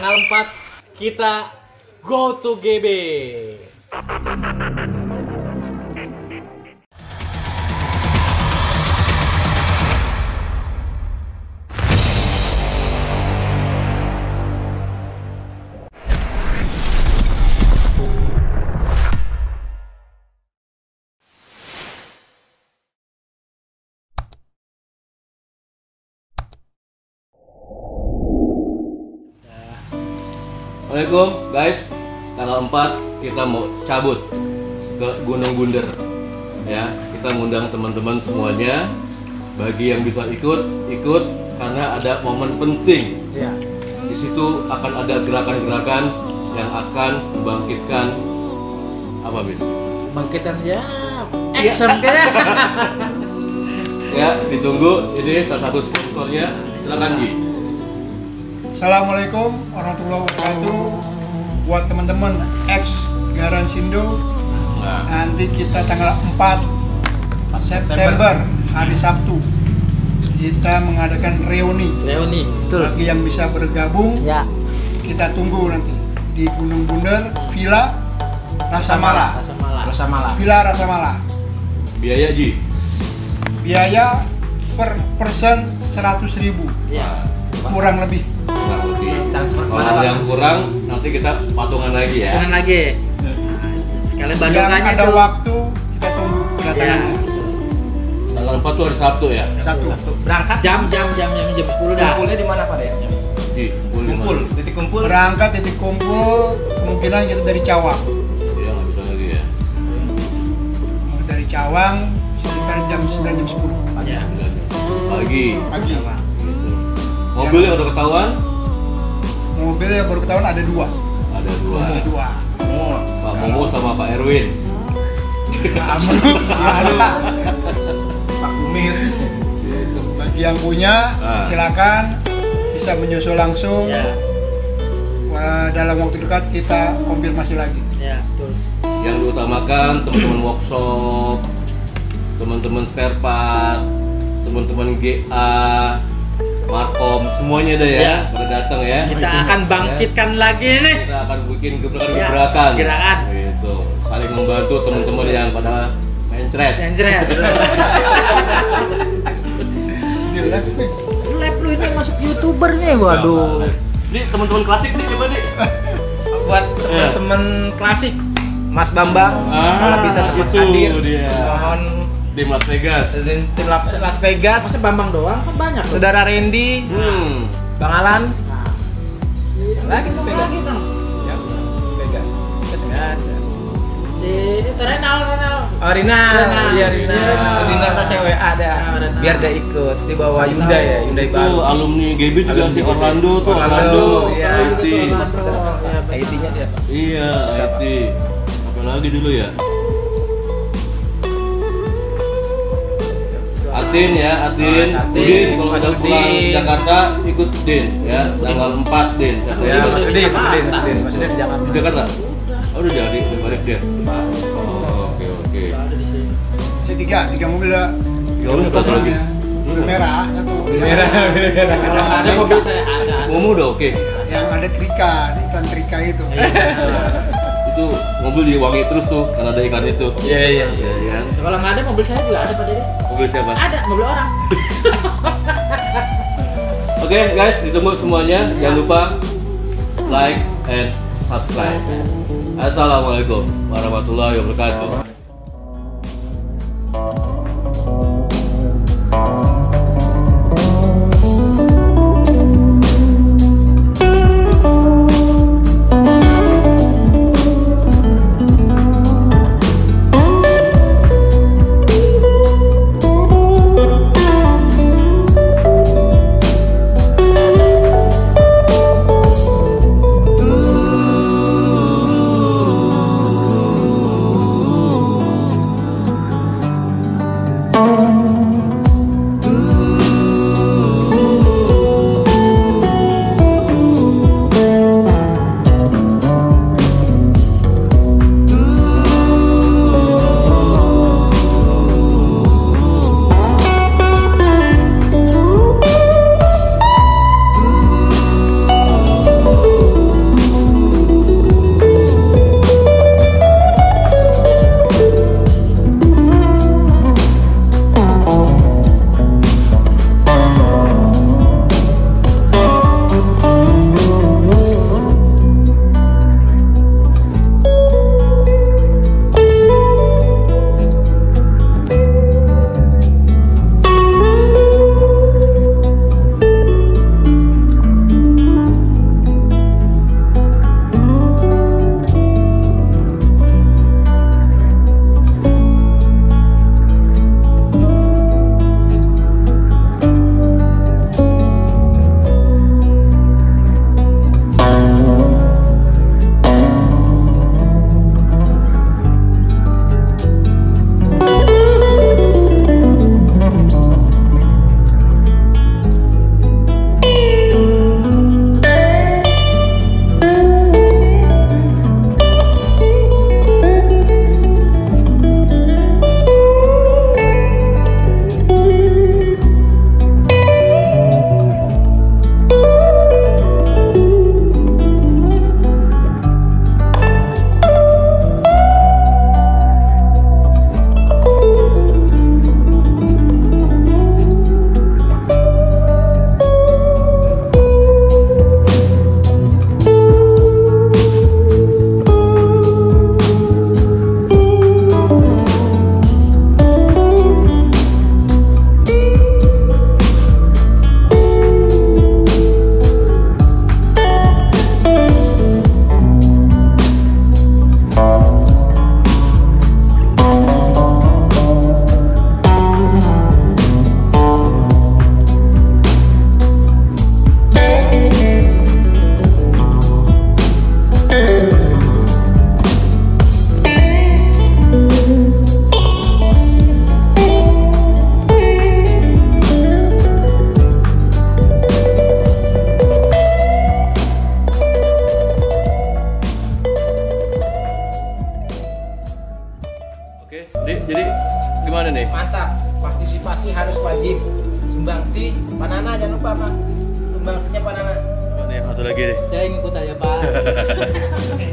tanggal 4 kita go to GB. Assalamualaikum guys, tanggal 4 kita mau cabut ke Gunung Bunder ya. Kita ngundang teman-teman semuanya. Bagi yang bisa ikut karena ada momen penting ya. Di situ akan ada gerakan-gerakan yang akan membangkitkan apa bis? Bangkitan ya, action kayaknya. Ya, ditunggu. Ini salah satu sponsornya. Silakan Ji. Assalamualaikum warahmatullahi wabarakatuh. Buat teman-teman ex Garansindo, nanti kita tanggal 4 September hari Sabtu kita mengadakan reuni. Betul. Bagi yang bisa bergabung Ya. kita tunggu nanti di Gunung Bunder, Villa Rasamala. Villa Rasamala. Biaya Ji? Biaya per person 100.000. Ya. Kurang lebih. Kalau yang kurang nanti kita patungan lagi ya. Patungan lagi. Sekalian Yang bandungannya ada tuh. waktu kita tunggu kedatangannya. Tanggal 4 tuh hari Sabtu ya. Sabtu. Berangkat Jam 10 dah. kumpulnya di mana Pak ya? Di Kumpul, titik kumpul. Berangkat titik kumpul kemungkinan kita dari Cawang. Iya nggak bisa lagi ya. Dari Cawang sekitar jam 9 jam 10 Ya. Pagi. pagi. Gitu. Mobil yang udah ketahuan? Mobil yang baru ketahuan ada dua. Ada dua. Ada dua. Pak Momo sama Pak Erwin. Ada. Pak Kumis. Gitu. Bagi yang punya silakan bisa menyusul langsung. Ya. Wah, dalam waktu dekat kita konfirmasi lagi. Ya, betul. Yang diutamakan teman-teman workshop, teman-teman spare part, teman-teman GA, Markom, semuanya dah ya, Ya. pada datang ya. Kita akan bangkitkan lagi nih. Kita akan bikin Ya, gebrakan-gebrakan. gerakan. Gitu. Saling membantu teman-teman yang pada mencret. Anjret. Jelek. Live lu ini masuk YouTuber nih, waduh. Nih teman-teman klasik nih coba nih. Buat teman-teman klasik, Mas Bambang, kalau bisa sempat itu hadir, dia. mohon Tim Las Vegas. tim Las Vegas, Masa Bambang doang kan banyak tuh. Saudara Randy, Bang Alan, Nah. lagi tuh Vegas. Lagi dong. Ya, Vegas. Vegas nggak ada. Si itu Renal. Oh Rina, iya Rina. Iya. Rina ntar saya WA ada. Rina. Biar dia ikut di bawah Kasih Hyundai tahu. ya, Hyundai Itu baru. alumni GB juga Alumni si GB. Orlando tuh, Orlando, iya. IT. IT-nya dia Pak. Iya, IT. Apa lagi dulu ya? Atin ya, Atin. Atin. Udin kalau Mas udah pulang Udin. Jakarta ikut Din ya, tanggal 4 Din. Satu Ya, lagi. Mas Udin di Jakarta. Di Jakarta. Oh, udah jadi, udah balik dia. Oh, oke. Tiga mobil lah. Ya udah satu lagi. Mobil merah satu. Merah. Kalau nggak ada mobil saya ada. Momo udah oke. Yang ada Trika, iklan Trika itu. Itu mobil diwangi terus tuh karena ada iklan itu. Iya. Ya. Kalau nggak ada mobil saya juga ada Pak Dede. Mobil siapa? Ada mobil orang. Oke guys, ditunggu semuanya. Jangan lupa like and subscribe. Assalamualaikum warahmatullahi wabarakatuh. Gimana nih? Mantap. Partisipasi harus wajib. Sumbangsi Panana jangan lupa Pak. Sumbangsinya Panana. Nih satu lagi deh. Saya ngikut aja Pak.